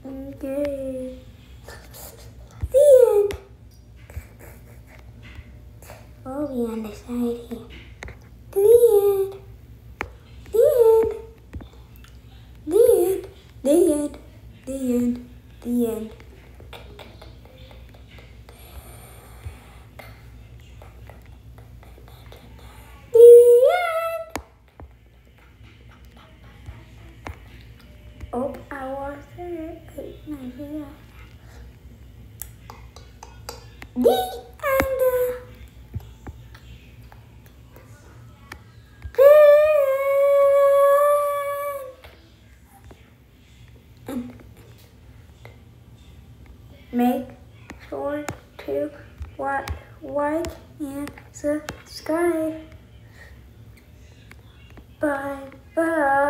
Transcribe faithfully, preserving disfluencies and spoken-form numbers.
Okay. The end. We'll be on the side here. The end. The end. The end. The end. The end. The end. Oh, I was there. The end. And make sure to like and subscribe. Bye bye.